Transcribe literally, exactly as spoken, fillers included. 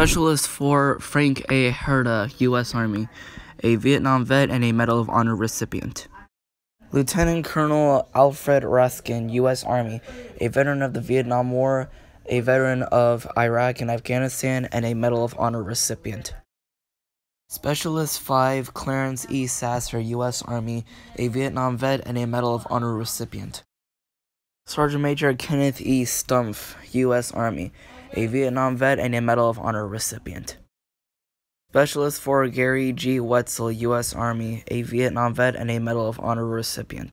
Specialist four, Frank A. Herta, U S Army, a Vietnam vet and a Medal of Honor recipient. Lieutenant Colonel Alfred Rascon, U S Army, a veteran of the Vietnam War, a veteran of Iraq and Afghanistan, and a Medal of Honor recipient. Specialist five, Clarence E. Sasser, U S Army, a Vietnam vet and a Medal of Honor recipient. Sergeant Major Kenneth E. Stumpf, U S Army, a Vietnam vet and a Medal of Honor recipient. Specialist four, Gary G. Wetzel, U S Army, a Vietnam vet and a Medal of Honor recipient.